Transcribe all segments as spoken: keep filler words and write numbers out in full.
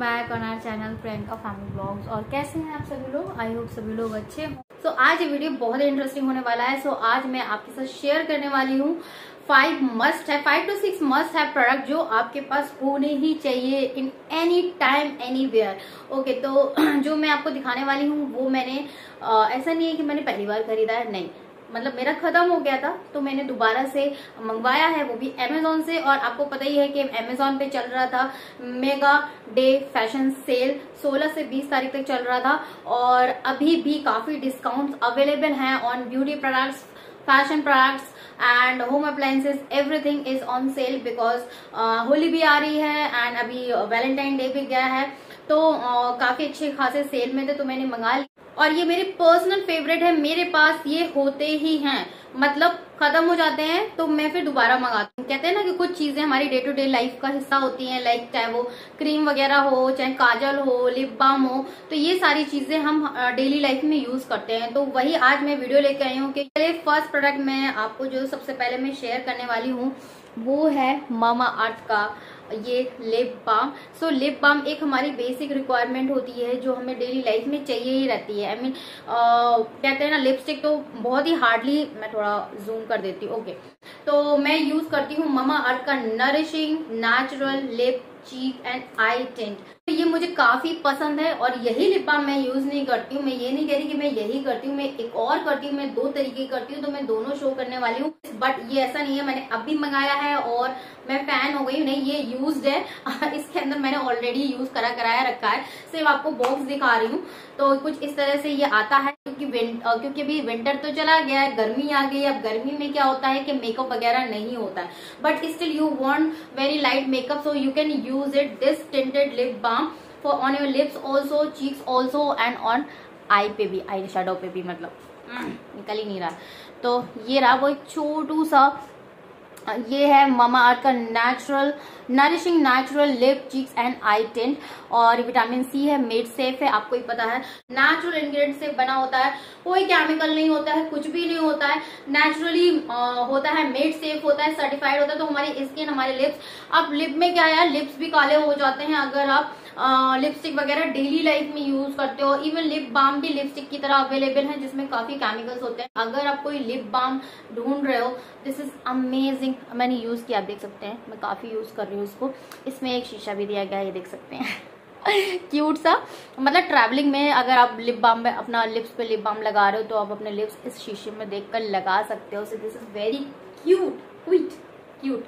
Back on our channel Priyanka family blogs. और कैसे हैं आप सभी लोग? आई होप सभी लोग अच्छे हों। सो so, आज ये वीडियो बहुत ही इंटरेस्टिंग होने वाला है। सो so, आज मैं आपके साथ शेयर करने वाली हूँ five must have five to six must have product जो आपके पास होने ही चाहिए in any time anywhere. Okay, तो जो मैं आपको दिखाने वाली हूँ वो मैंने आ, ऐसा नहीं है कि मैंने पहली बार खरीदा है, नहीं, मतलब मेरा खत्म हो गया था तो मैंने दोबारा से मंगवाया है, वो भी अमेजोन से। और आपको पता ही है कि अमेजोन पे चल रहा था मेगा डे फैशन सेल, सोलह से बीस तारीख तक चल रहा था और अभी भी काफी डिस्काउंट्स अवेलेबल हैं on beauty products, fashion products and home appliances. Everything is on sale because Holi भी आ रही है एंड अभी वैलेंटाइन डे भी गया है, तो uh, काफी अच्छे खासे सेल में थे तो मैंने मंगा लिया। और ये मेरे पर्सनल फेवरेट है, मेरे पास ये होते ही हैं, मतलब खत्म हो जाते हैं तो मैं फिर दोबारा मंगाती हूँ। कहते हैं ना कि कुछ चीजें हमारी डे टू डे लाइफ का हिस्सा होती हैं, लाइक चाहे वो क्रीम वगैरह हो, चाहे काजल हो, लिप बाम हो, तो ये सारी चीजें हम डेली लाइफ में यूज करते हैं। तो वही आज मैं वीडियो लेके आई हूँ कि फर्स्ट प्रोडक्ट मैं आपको जो सबसे पहले मैं शेयर करने वाली हूँ वो है मामा अर्थ का ये lip balm. So lip balm एक हमारी बेसिक रिक्वायरमेंट होती है जो हमें डेली लाइफ में चाहिए ही रहती है। आई I मीन mean, कहते हैं ना लिपस्टिक तो बहुत ही हार्डली, मैं थोड़ा जूम कर देती हूँ। ओके, तो मैं यूज करती हूँ मामा अर्थ का nourishing natural lip cheek and eye tint. तो ये मुझे काफी पसंद है और यही लिप बाम मैं यूज नहीं करती हूँ। मैं ये नहीं कह रही कि मैं यही करती हूँ, मैं एक और करती हूँ, मैं दो तरीके करती हूँ, तो मैं दोनों शो करने वाली हूँ। बट ये ऐसा नहीं है मैंने अभी मंगाया है और मैं फैन हो गई हूँ, नहीं, ये यूज्ड है। इसके अंदर मैंने ऑलरेडी यूज करा कराया रखा है। सिर्फ आपको बॉक्स दिखा रही हूँ। तो कुछ इस तरह से ये आता है क्योंकि विंट, क्योंकि अभी विंटर तो चला गया है, गर्मी आ गई। अब गर्मी में क्या होता है कि मेकअप वगैरह नहीं होता है, but still you want very light makeup, so you can use it this tinted lip balm for on your lips also, cheeks also and on eye पे भी, आई शेडो पे भी, मतलब निकल ही नहीं रहा। तो ये रहा वो एक छोटू सा, ये है मामा अर्थ का natural nourishing natural lip cheeks and eye tint और विटामिन सी है, मेड सेफ है, आपको ही पता है नेचुरल इंग्रेडिएंट से बना होता है, कोई केमिकल नहीं होता है, कुछ भी नहीं होता है, नेचुरली होता है, मेड सेफ होता है, सर्टिफाइड होता है। तो हमारी स्किन, हमारे लिप्स, अब लिप में क्या है, लिप्स भी काले हो जाते हैं अगर आप लिपस्टिक वगैरह डेली लाइफ में यूज करते हो। इवन लिप बाम भी लिपस्टिक की तरह अवेलेबल है जिसमें काफी केमिकल्स होते हैं। अगर आप कोई लिप बाम ढूंढ रहे हो, दिस इज अमेजिंग। मैंने यूज किया, आप देख सकते हैं, मैं काफी यूज कर रही हूँ इसको। इसमें एक शीशा भी दिया गया है, ये देख सकते हैं। क्यूट सा, मतलब ट्रैवलिंग में अगर आप लिप बाम में अपना लिप्स पे लिप बाम लगा रहे हो तो आप अपने लिप्स इस शीशे में देखकर लगा सकते हो। So this is very cute, quite cute.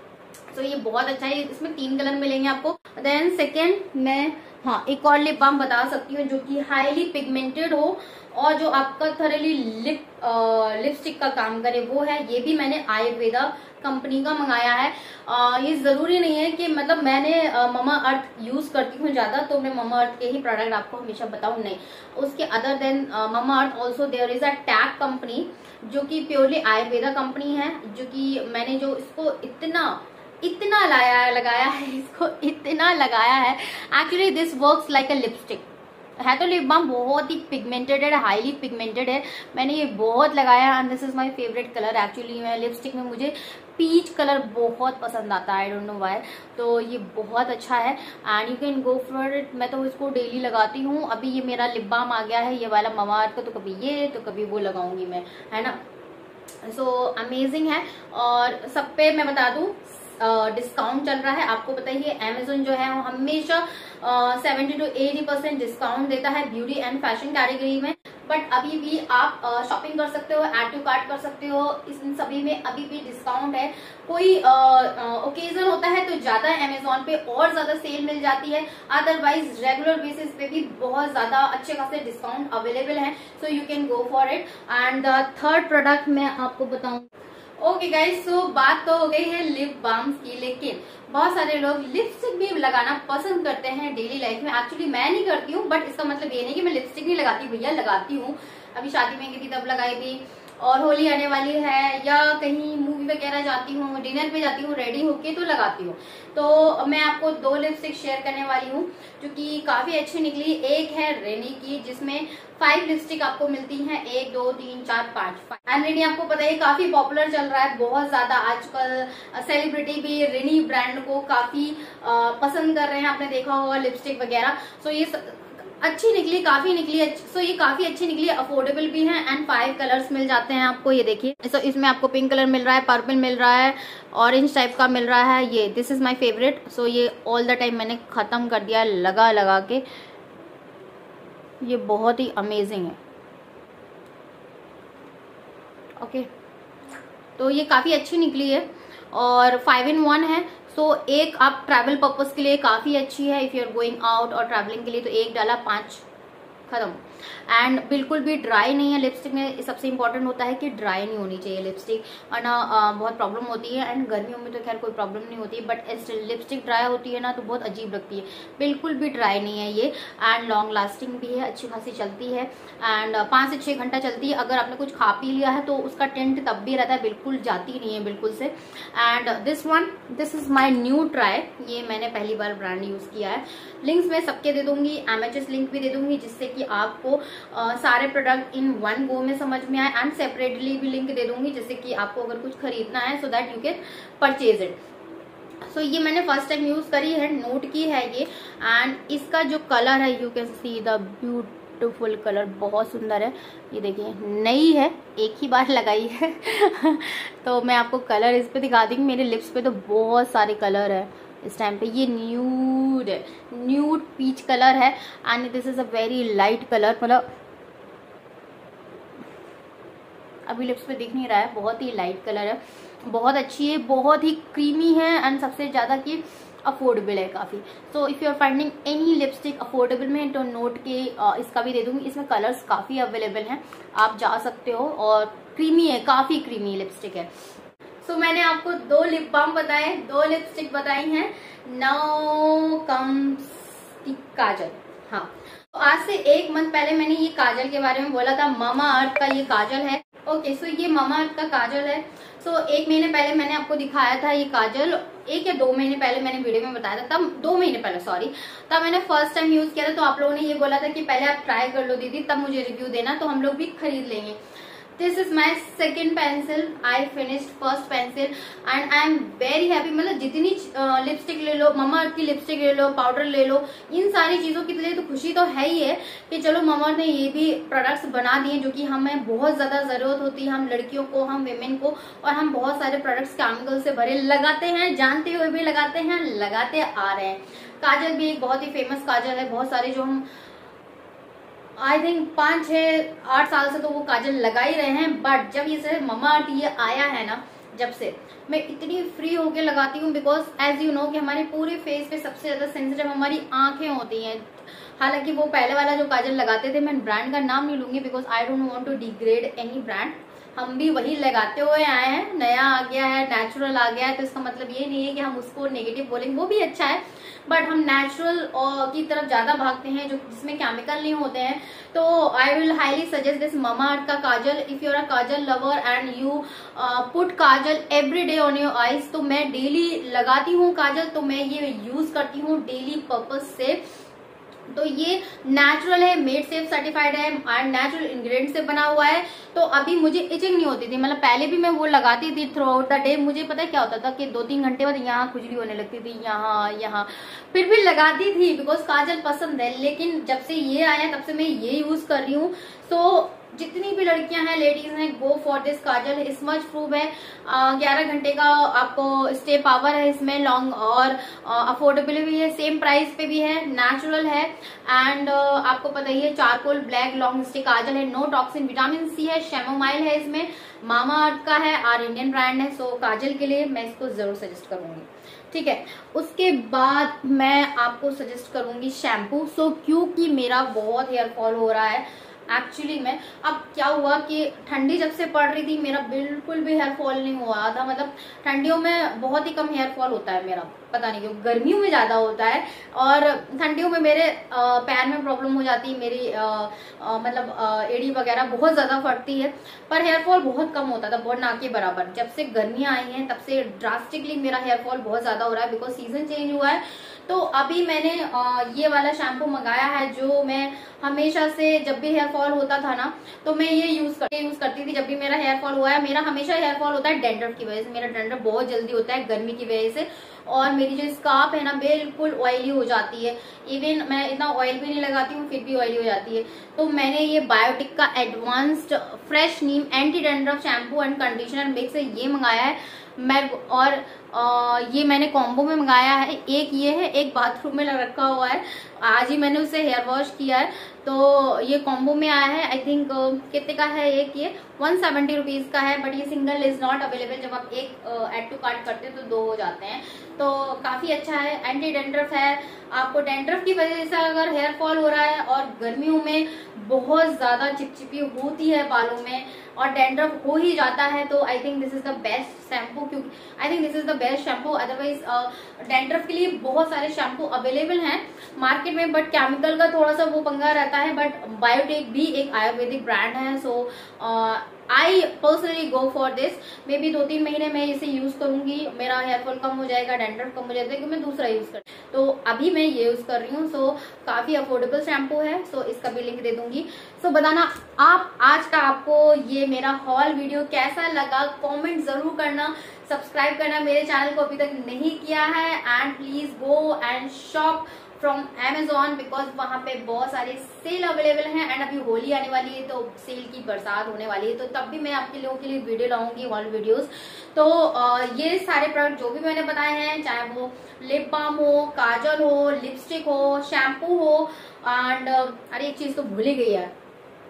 तो ये बहुत अच्छा है, इसमें तीन कलर मिलेंगे आपको। देन सेकेंड मैं हाँ एक और लिप बाम बता सकती हूँ जो कि हाईली पिगमेंटेड हो और जो आपका थरली लिप लिपस्टिक का काम करे, वो है, ये भी मैंने आयुर्वेदा कंपनी का मंगाया है। आ, ये जरूरी नहीं है कि मतलब मैंने मामा अर्थ यूज करती हूँ ज्यादा तो मैं मामा अर्थ के ही प्रोडक्ट आपको हमेशा बताऊं, नहीं, उसके other than Mamaearth also there is a tag company जो कि प्योरली आयुर्वेदा कंपनी है, जो कि मैंने जो इसको इतना इतना लाया लगाया है इसको इतना लगाया है। Actually this works like a lipstick है, तो लिप बाम बहुत ही पिगमेंटेड है, हाईली पिगमेंटेड है। मैंने ये बहुत लगाया and this is my favourite colour. Actually मैं लिपस्टिक में मुझे पीच कलर बहुत पसंद आता है, आई डोंट नो व्हाई। तो ये बहुत अच्छा है and you can go for it. मैं तो इसको डेली लगाती हूँ। अभी ये मेरा लिप बाम आ गया है, ये वाला मामा अर्थ का, तो कभी ये तो कभी वो लगाऊंगी मैं, है ना। सो so, अमेजिंग है। और सब पे मैं बता दूं डिस्काउंट uh, चल रहा है। आपको पता ही है अमेजोन जो है वो हमेशा seventy two eighty percent discount देता है ब्यूटी एंड फैशन कैटेगरी में। बट अभी भी आप शॉपिंग uh, कर सकते हो, एड टू कार्ट कर सकते हो, इन सभी में अभी भी डिस्काउंट है। कोई ओकेजन uh, uh, होता है तो ज्यादा अमेजोन पे और ज्यादा सेल मिल जाती है, अदरवाइज रेगुलर बेसिस पे भी बहुत ज्यादा अच्छे खासे डिस्काउंट अवेलेबल है। So you can go for it. And the third product मैं आपको बताऊं। ओके गाइज, सो बात तो हो गई है लिप बाम्स की, लेकिन बहुत सारे लोग लिपस्टिक भी लगाना पसंद करते हैं डेली लाइफ में। एक्चुअली मैं नहीं करती हूँ, बट इसका मतलब ये नहीं कि मैं लिपस्टिक नहीं लगाती, भैया लगाती हूँ। अभी शादी में गई थी तब लगाई थी, और होली आने वाली है या कहीं मूवी वगैरह जाती हूँ, डिनर पे जाती हूँ, रेडी होके तो लगाती हूँ। तो मैं आपको दो लिपस्टिक शेयर करने वाली हूँ जो कि काफी अच्छी निकली। एक है रेनी की जिसमें फाइव लिपस्टिक आपको मिलती हैं, एक दो तीन चार पांच। एंड रेनी आपको पता है काफी पॉपुलर चल रहा है, बहुत ज्यादा आजकल सेलिब्रिटी भी रेनी ब्रांड को काफी पसंद कर रहे हैं, आपने देखा होगा लिपस्टिक वगैरह। सो ये अच्छी निकली, काफी निकली। सो ये काफी अच्छी निकली, अफोर्डेबल भी है एंड फाइव कलर्स मिल जाते हैं आपको। ये देखिए, सो इसमें आपको पिंक कलर मिल रहा है, पर्पल मिल रहा है, ऑरेंज टाइप का मिल रहा है। ये this is my favourite. So ये ऑल द टाइम मैंने खत्म कर दिया लगा लगा के। ये बहुत ही अमेजिंग है। ओके, तो ये काफी अच्छी निकली है और फाइव इन वन है। सो so, एक आप ट्रैवल पर्पस के लिए काफी अच्छी है, if you are going out और ट्रैवलिंग के लिए। तो एक डाला, पांच खत्म। एंड बिल्कुल भी ड्राई नहीं है लिपस्टिक में। सबसे इंपॉर्टेंट होता है कि ड्राई नहीं होनी चाहिए लिपस्टिक, वरना बहुत प्रॉब्लम होती है। एंड गर्मियों में तो खैर कोई प्रॉब्लम नहीं होती है, बट स्टिल लिपस्टिक ड्राई होती है ना तो बहुत अजीब लगती है। बिल्कुल भी ड्राई नहीं है ये। एंड लॉन्ग लास्टिंग भी है, अच्छी खासी चलती है एंड पाँच से छः घंटा चलती है। अगर आपने कुछ खा पी लिया है तो उसका टेंट तब भी रहता है, बिल्कुल जाती नहीं है बिल्कुल से। And this one, this is my new try. ये मैंने पहली बार ब्रांड यूज किया है। लिंक्स मैं सबके दे दूंगी, एमएचएस लिंक भी दे दूंगी, जिससे कि आपको Uh, सारे प्रोडक्ट इन वन गो में समझ में आए। एंड सेपरेटली भी लिंक दे दूंगी, जिससे कि आपको अगर कुछ खरीदना है so that you can purchase it. So ये मैंने फर्स्ट टाइम यूज करी है, नोट की है ये। एंड इसका जो कलर है, you can see the beautiful colour, बहुत सुंदर है। ये देखिए, नई है, एक ही बार लगाई है तो मैं आपको कलर इस पे दिखा दूंगी। मेरे लिप्स पे तो बहुत सारे कलर है इस टाइम पे। ये न्यूड न्यूड पीच कलर है and this is a very light colour. मतलब अभी लिप्स पे दिख नहीं रहा है, बहुत ही लाइट कलर है, बहुत अच्छी है, बहुत ही क्रीमी है एंड सबसे ज्यादा की अफोर्डेबल है काफी। So if you are finding any lipstick affordable में तो नोट के इसका भी दे दूंगी। इसमें कलर्स काफी अवेलेबल हैं, आप जा सकते हो। और क्रीमी है, काफी क्रीमी लिपस्टिक है। सो so, मैंने आपको दो लिप बाम बताए, दो लिपस्टिक बताई हैं। Now comes the kajal. हाँ, तो आज से एक मंथ पहले मैंने ये काजल के बारे में बोला था। मामा अर्थ का ये काजल है। ओके, सो ये मामा अर्थ का काजल है। सो so, एक महीने पहले मैंने आपको दिखाया था ये काजल, एक या दो महीने पहले मैंने वीडियो में बताया था, तब दो महीने पहले सॉरी, तब मैंने फर्स्ट टाइम यूज किया था। तो आप लोगों ने ये बोला था कि पहले आप ट्राई कर लो दीदी, तब मुझे रिव्यू देना, तो हम लोग भी खरीद लेंगे। This is my second pencil, I finished first pencil and I am very happy. मतलब जितनी लिपस्टिक ले लो, ममा अर्थ की लिपस्टिक ले लो, पाउडर ले लो, इन सारी चीजों के लिए तो खुशी तो है ही है कि चलो ममा अर्थ ने ये भी प्रोडक्ट्स बना दिए जो कि हमें बहुत ज्यादा जरूरत होती है, हम लड़कियों को, हम विमेन को। और हम बहुत सारे प्रोडक्ट्स केमिकल से भरे लगाते हैं, जानते हुए भी लगाते हैं, लगाते आ रहे हैं। काजल भी एक बहुत ही फेमस काजल है, बहुत सारे जो हम आई थिंक पाँच छः आठ साल से तो वो काजल लगा ही रहे हैं। बट जब ये ममा अर्थ ये आया है ना, जब से मैं इतनी फ्री होके लगाती हूँ, बिकॉज एज यू नो कि हमारे पूरे फेस पे सबसे ज्यादा सेंसिटिव हमारी आंखें होती हैं। हालांकि वो पहले वाला जो काजल लगाते थे, मैं ब्रांड का नाम नहीं लूंगी because I don't want to degrade any brand, हम भी वही लगाते हुए आए हैं। नया आ गया है, नेचुरल आ गया है, तो इसका मतलब ये नहीं है कि हम उसको नेगेटिव बोलेंगे, वो भी अच्छा है, बट हम नेचुरल की तरफ ज्यादा भागते हैं जो जिसमें केमिकल नहीं होते हैं। तो I will highly suggest this Mamaearth का काजल if you are a kajal lover and you put kajal every day on your eyes. तो मैं डेली लगाती हूँ काजल, तो मैं ये यूज करती हूँ डेली पर्पज से। तो ये नेचुरल है, मेड सेफ सर्टिफाइड है एंड नेचुरल इंग्रेडिएंट से बना हुआ है। तो अभी मुझे इचिंग नहीं होती थी, मतलब पहले भी मैं वो लगाती थी थ्रू आउट द डे। मुझे पता है क्या होता था कि दो तीन घंटे बाद यहाँ खुजली होने लगती थी, यहाँ यहाँ, फिर भी लगाती थी बिकॉज काजल पसंद है। लेकिन जब से ये आया तब से मैं ये यूज कर रही हूँ। सो जितनी भी लड़कियां हैं, लेडीज हैं, go for this kajal. Smudge proof है, ग्यारह घंटे का आपको स्टे पावर है इसमें, लॉन्ग और अफोर्डेबल भी है, सेम प्राइस पे भी है, नेचुरल है एंड uh, आपको पता ही है charcoal black long stay kajal है, नो टॉक्सिन, विटामिन सी है, शेमोमाइल है इसमें, मामा अर्थ का है, आर इंडियन ब्रांड है। सो काजल के लिए मैं इसको जरूर सजेस्ट करूंगी, ठीक है। उसके बाद मैं आपको सजेस्ट करूंगी शैम्पू। सो क्योंकि मेरा बहुत हेयर फॉल हो रहा है एक्चुअली में। अब क्या हुआ कि ठंडी जब से पड़ रही थी मेरा बिल्कुल भी हेयर फॉल नहीं हुआ था, मतलब ठंडियों में बहुत ही कम हेयर फॉल होता है मेरा, पता नहीं क्यों, गर्मियों में ज्यादा होता है और ठंडियों में मेरे आ, पैर में प्रॉब्लम हो जाती है, मेरी आ, आ, मतलब आ, एड़ी वगैरह बहुत ज्यादा फटती है, पर हेयर फॉल बहुत कम होता था, बहुत ना के बराबर। जब से गर्मियां आई हैं तब से ड्रास्टिकली मेरा हेयर फॉल बहुत ज्यादा हो रहा है, बिकॉज सीजन चेंज हुआ है। तो अभी मैंने आ, ये वाला शैम्पू मंगाया है, जो मैं हमेशा से जब भी हेयर फॉल होता था ना तो मैं ये यूज कर, यूज करती थी। जब भी मेरा हेयर फॉल हुआ है, मेरा हमेशा हेयर फॉल होता है डैंड्रफ की वजह से, मेरा डैंड्रफ बहुत जल्दी होता है गर्मी की वजह से, और मेरी जो स्कार्फ है ना बिल्कुल ऑयली हो जाती है। इवन मैं इतना ऑयल भी नहीं लगाती हूँ फिर भी ऑयली हो जाती है। तो मैंने ये बायोटिक का advanced fresh neem anti dandruff shampoo and conditioner mix है, ये मंगाया है मैं। और आ, ये मैंने कॉम्बो में मंगाया है, एक ये है, एक बाथरूम में रखा हुआ है, आज ही मैंने उसे हेयर वॉश किया है, तो ये कॉम्बो में आया है। आई थिंक कितने का है एक, ये वन सेवेंटी रुपीज का है, बट ये सिंगल इज नॉट अवेलेबल, जब आप एक एड टू कार्ट करते हैं तो दो हो जाते हैं, तो काफी अच्छा है। एंटी डेंड्रफ है, आपको डेंड्रफ की वजह से अगर हेयर फॉल हो रहा है और गर्मियों में बहुत ज्यादा चिपचिपी होती है बालों में और डेंड्रफ हो ही जाता है, तो I think this is the best shampoo, क्योंकि I think this is the best shampoo. Otherwise dandruff के लिए बहुत सारे शैम्पू अवेलेबल हैं मार्केट में, बट केमिकल का थोड़ा सा वो पंगा रहता है, बट बायोटिक भी एक आयुर्वेदिक ब्रांड है, so I personally go for this. Maybe दो तीन महीने में इसे यूज करूंगी, मेरा हेयर फॉल कम हो जाएगा, डेंड्रफ कम हो जाएगा, क्योंकि मैं दूसरा यूज कर, तो अभी मैं ये यूज कर रही हूँ। सो काफी अफोर्डेबल शैम्पू है, सो इसका भी लिंक दे दूंगी। सो बताना आप आज का आपको ये मेरा हॉल वीडियो कैसा लगा, कमेंट जरूर करना, सब्सक्राइब करना मेरे चैनल को अभी तक नहीं किया है, and please go and shop from Amazon, because वहां पे बहुत सारे सेल अवेलेबल हैं, एंड अभी होली आने वाली है तो सेल की बरसात होने वाली है, तो तब भी मैं आपके लोगों के लिए वीडियो लाऊंगी, हॉल वीडियोस। तो आ, ये सारे प्रोडक्ट जो भी मैंने बताए हैं, चाहे वो लिप बाम हो, काजल हो, लिपस्टिक हो, शैम्पू हो, एंड अरे एक चीज तो भूल ही गई यार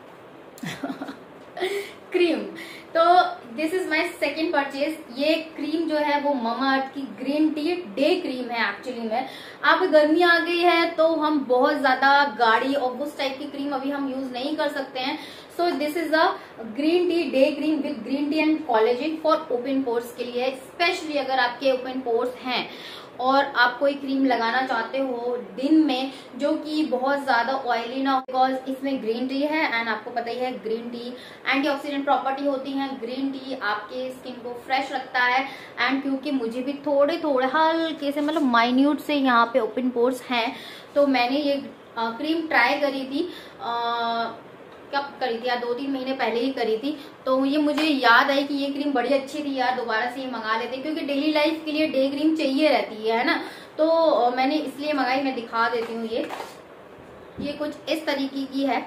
क्रीम। तो this is my second purchase. ये क्रीम जो है वो ममाअर्थ की ग्रीन टी डे क्रीम है। एक्चुअली में अब गर्मी आ गई है तो हम बहुत ज्यादा गाढ़ी और उस टाइप की क्रीम अभी हम यूज नहीं कर सकते हैं, so this is a green tea day cream with green tea and collagen for open pores के लिए, स्पेशली अगर आपके ओपन पोर्स हैं और आप कोई क्रीम लगाना चाहते हो दिन में जो कि बहुत ज्यादा ऑयली ना हो, बिकॉज इसमें ग्रीन टी है, एंड आपको पता ही है ग्रीन टी एंटीऑक्सीडेंट प्रॉपर्टी होती है। ग्रीन टी आपके स्किन को फ्रेश रखता है, एंड क्योंकि मुझे भी थोड़े थोड़े हल्के से मतलब माइन्यूट से यहाँ पे ओपन पोर्स हैं, तो मैंने ये आ, क्रीम ट्राई करी थी, आ, कब करी थी यार, दो तीन महीने पहले ही करी थी, तो ये मुझे याद आई कि ये क्रीम बड़ी अच्छी थी यार, दोबारा से ये मंगा लेते हैं, क्योंकि डेली लाइफ के लिए डे क्रीम चाहिए रहती है ना, तो मैंने इसलिए मंगाई। मैं दिखा देती हूँ, ये ये कुछ इस तरीके की है,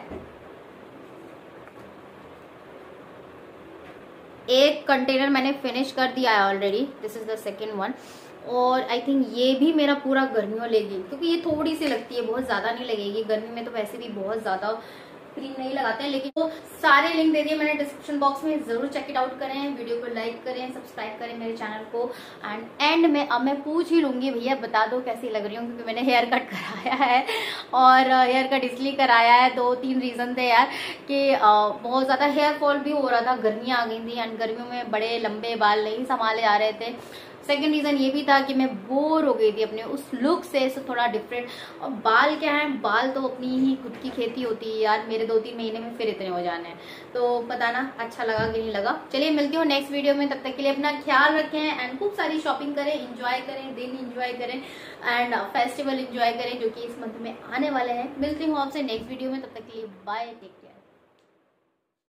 एक कंटेनर मैंने फिनिश कर दिया है already, this is the second one, और आई थिंक ये भी मेरा पूरा गर्मियों लेगी, क्योंकि ये थोड़ी सी लगती है, बहुत ज्यादा नहीं लगेगी, गर्मी में तो वैसे भी बहुत ज्यादा क्रीम नहीं लगाते हैं, लेकिन वो सारे लिंक दे दिए मैंने डिस्क्रिप्शन बॉक्स में, जरूर चेक इट आउट करें, वीडियो को लाइक करें, सब्सक्राइब करें मेरे चैनल को, एंड एंड में अब मैं पूछ ही लूंगी भैया बता दो कैसी लग रही हूँ, क्योंकि मैंने हेयर कट कराया है, और हेयर कट इसलिए कराया है, दो तीन रीजन थे यार, कि बहुत ज्यादा हेयर फॉल भी हो रहा था, गर्मियाँ आ गई थी, एंड गर्मियों में बड़े लंबे बाल नहीं संभाले आ रहे थे। सेकेंड रीजन ये भी था कि मैं बोर हो गई थी अपने उस लुक से, सो थोड़ा डिफरेंट। और बाल क्या है, बाल तो अपनी ही खुद की खेती होती है यार, मेरे दो तीन महीने में फिर इतने हो जाने हैं, तो पता ना अच्छा लगा कि नहीं लगा। चलिए मिलती हूँ नेक्स्ट वीडियो में, तब तक के लिए अपना ख्याल रखें, एंड खूब सारी शॉपिंग करें, इंजॉय करें, दिन इंजॉय करें, एंड फेस्टिवल इंजॉय करें जो कि इस मंथ में आने वाले हैं। मिलती हूँ आपसे नेक्स्ट वीडियो में, तब तक के लिए बाय, टेक केयर।